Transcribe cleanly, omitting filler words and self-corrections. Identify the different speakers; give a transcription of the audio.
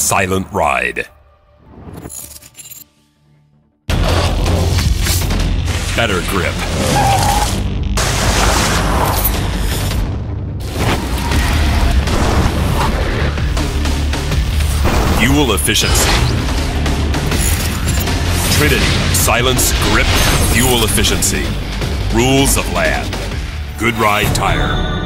Speaker 1: Silent Ride. Better grip. Fuel efficiency. Trinity, silence, grip, fuel efficiency. Rules of land. Good Ride Tire.